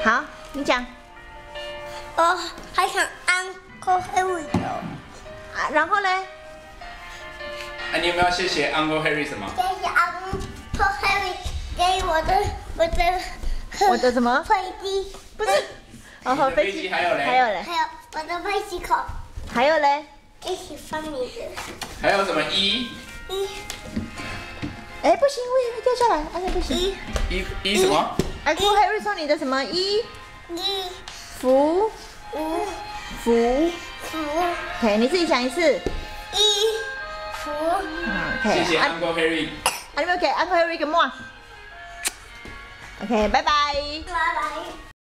好，你讲。 我还想 Uncle Harry 哦。 啊，然后呢？ 你有没有谢谢 Uncle Harry 什么？ 谢谢 Uncle Harry 给我的什么？ 飞机， 不是。然后飞机还有嘞？ 还有我的飞机口。 还有嘞？ 一起放你的。 还有什么一？ 哎，不行，为什么会掉下来？不行。 一什么 ？Uncle Harry 送你的什么福。OK， 你自己讲一次。 福。 OK。 谢谢 Uncle Harry。 你们给 Uncle Harry 一个么？OK， 拜拜。 拜拜。